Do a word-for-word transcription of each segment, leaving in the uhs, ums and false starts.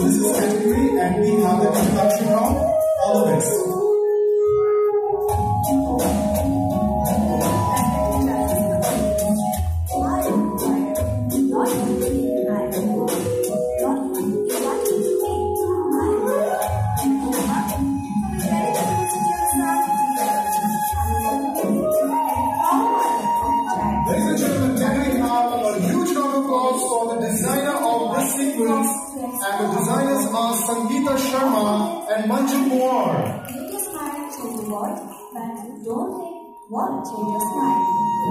this is category and we have the introduction round. All the best. And the designers are Sangeeta Sharma and Manju Kumar. Change your smile to the world, but don't think what change your smile.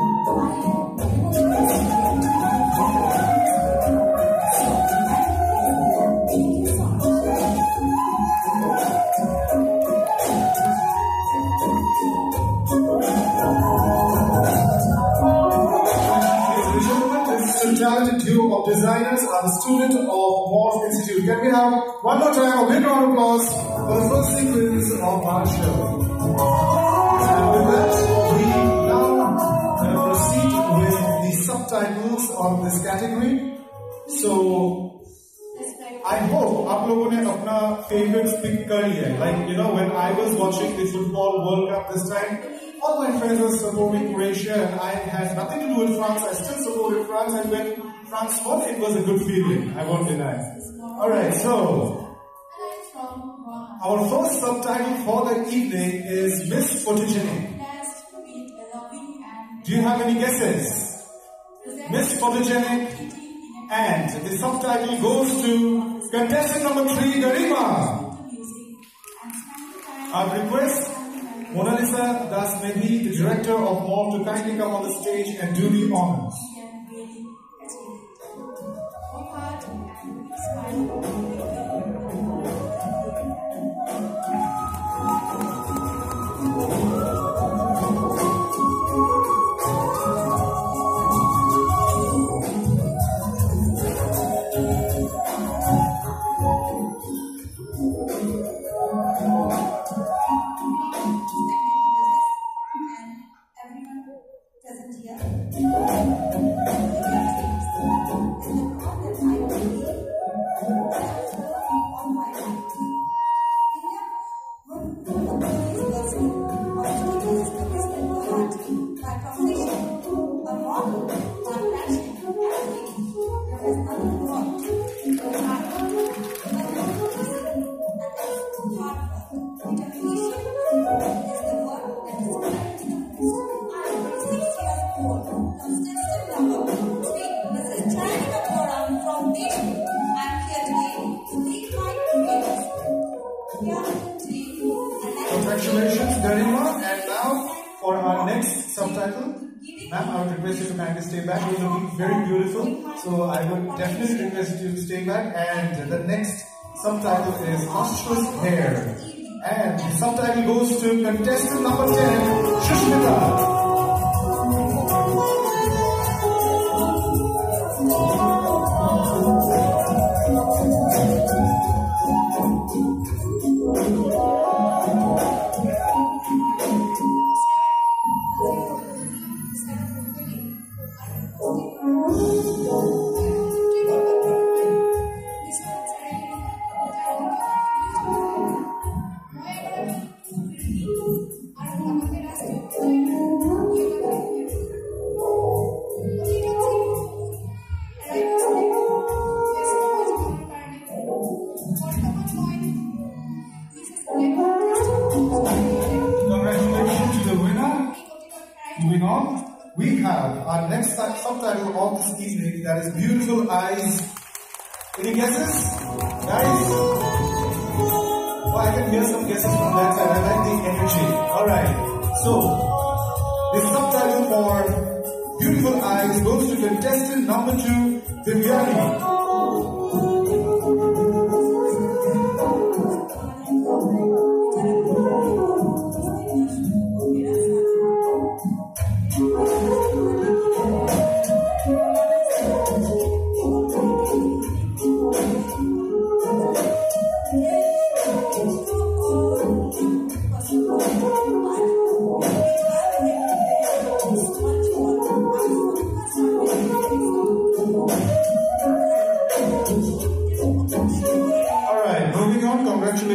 Talented duo of designers are the student of Morph Institute. Can we have one more time a big round of applause for the first sequence of our show? And with that, we now uh, proceed with the subtitles of this category. So, I hope आप लोगों ने अपना favorites pick कर लिया है. Like, you know, when I was watching the Football World Cup this time, all my friends were supporting Croatia and I had nothing to do with France. I still supported France, and when France won, it was a good feeling, I won't deny. Alright, so our first subtitle for the evening is Miss Photogenic. Do you have any guesses? Miss Photogenic, and the subtitle goes to contestant number three, Garima. Our request Mona Lisa Das Mehdi, the director of Morph, to kindly come on the stage and do the honors. Congratulations, Garima. And now for our next subtitle. Ma'am, I would request you to kindly stay back. You're looking very beautiful. So I would definitely request you to stay back. And the next subtitle is Lustrous Hair. And the subtitle goes to contestant number ten, Shushmita. Moving on, we have our next subtitle of this evening, that is Beautiful Eyes. Any guesses? Guys? Oh, I can hear some guesses from that side. I like the energy. Alright, so the subtitle for Beautiful Eyes goes to contestant number two, Viviani.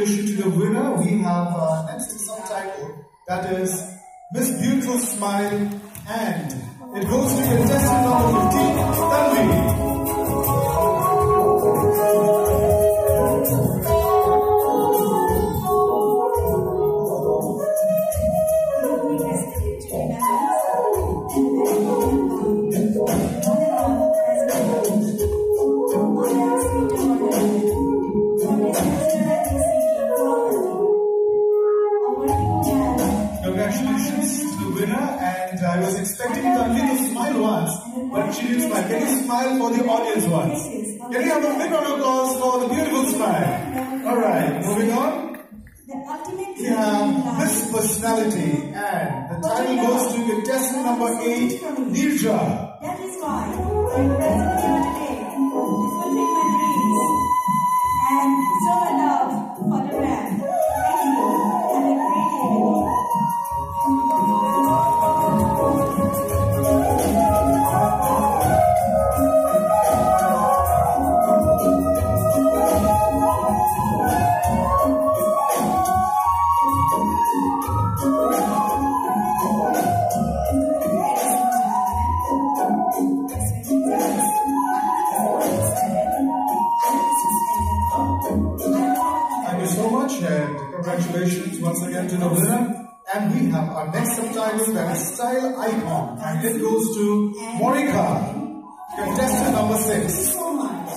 congratulations to the winner. We have uh, next subtitle, that is Miss Beautiful Smile, and it goes to contestant number fifteen, Tanvi. Congratulations to the winner, and I was expecting Tanvi to smile once, but she didn't smile. Can you smile for the audience once? Can you have a big round of applause for the beautiful smile? Alright, moving on. We have Miss Personality, and the title goes to contestant number eight, Nirja. That is why I'm present here today to fulfill my dreams and show my love for the brand. Thank you. Have a great evening. Thank you so much, and congratulations once again to the winner. And we have our next subtitle, that is Style Icon, and it goes to Morika, contestant number six. So much.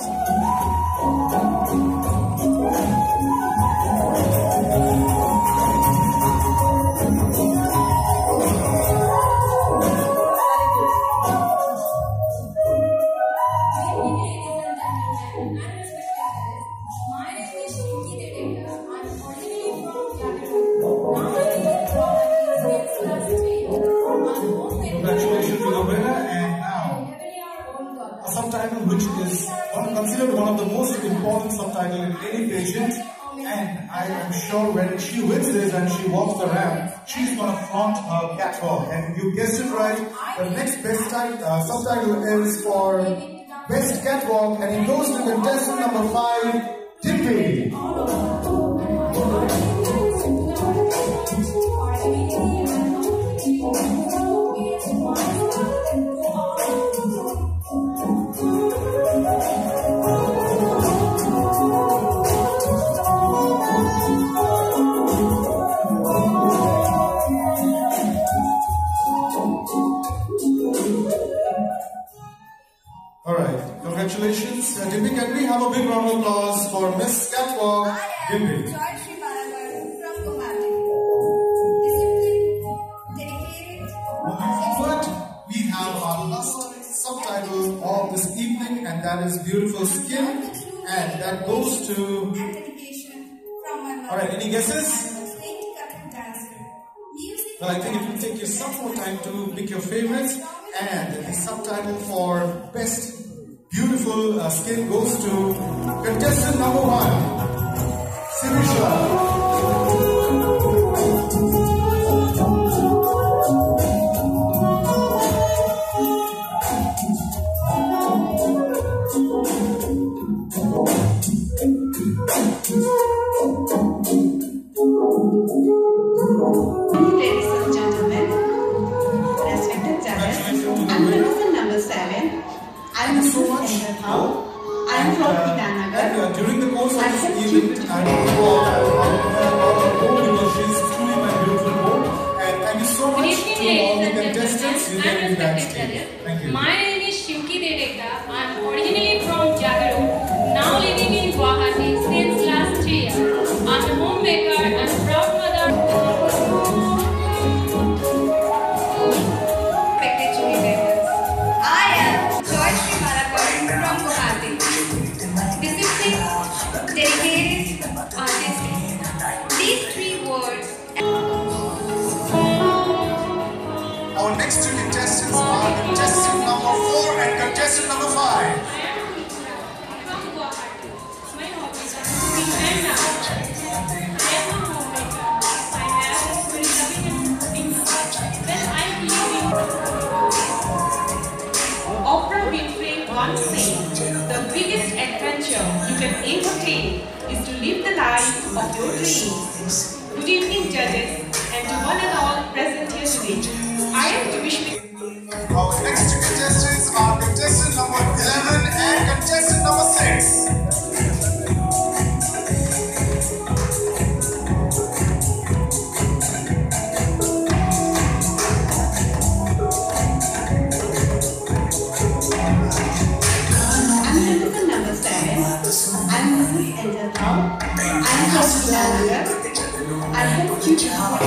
Congratulations to the winner, and now a subtitle which is one, considered one of the most important subtitles in any pageant, and I am sure when she wins this and she walks the ramp, she's going to flaunt her catwalk. And you guessed it right, the next best type, uh, subtitle is for Best Catwalk, and it goes to contestant number five, Tippy. Alright, congratulations. Uh, Dimpy, can we have a big round of applause for Miss Catwalk, Dimpy? from Guwahati. Discipline, dedicated, But we have our last subtitle of this evening, and that is Beautiful Skin, and that goes to... and dedication from my mother. Alright, any guesses? State current dancer. Music. Well, I think it will take you some more time to pick your favorites, and the subtitle for Best Beautiful uh, Skin goes to contestant number one, Sinisha. Ladies and gentlemen, respected judges, I'm contestant number seven. I'm Thank you so Missus much. Engelhau. I'm from And, Itanagar. uh, during the course of I this have event, two I don't know about because she's truly my beautiful home. And thank you so Good much evening, to all the ladies and contestants. You gentlemen, can and be respected backstage. judges. Thank you. My name is Shimki Dedekta. I am originally from Jagaru, now living in Guwahati since last three years. I am a homemaker and proud mother. Respected jury members. I am Joyshri from Guwahati. Disciplined, dedicated, artistic. These three words. Our next two contestants are contestant number four and contestant number five. I am from Guwahati. My hobbies are cooking and dance. I am a homemaker. I have a very loving and cooking heart. Well, I believe in Oprah Winfrey once said, the biggest adventure you can ever take day is to live the life of your dreams. Good evening, judges, and to one and all present here today. I am to wish me. Our next two contestants are contestant number eleven and contestant number six. I hope you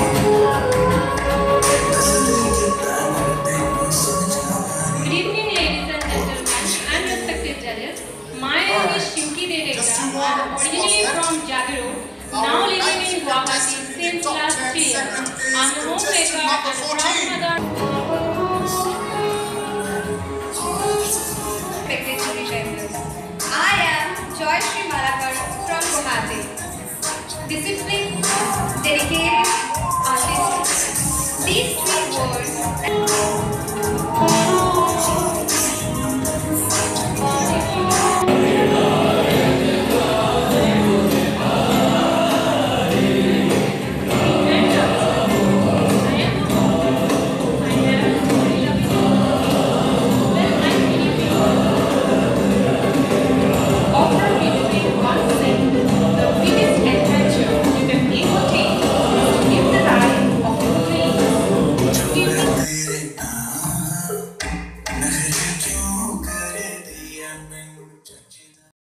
Good evening, ladies and gentlemen, and respected judges. My name is Shinki Devekar. I am originally from Jagiro, now living in Guwahati since last three years. I am a homemaker and a proud mother. Respected judges. I am Joy Sri Malakar.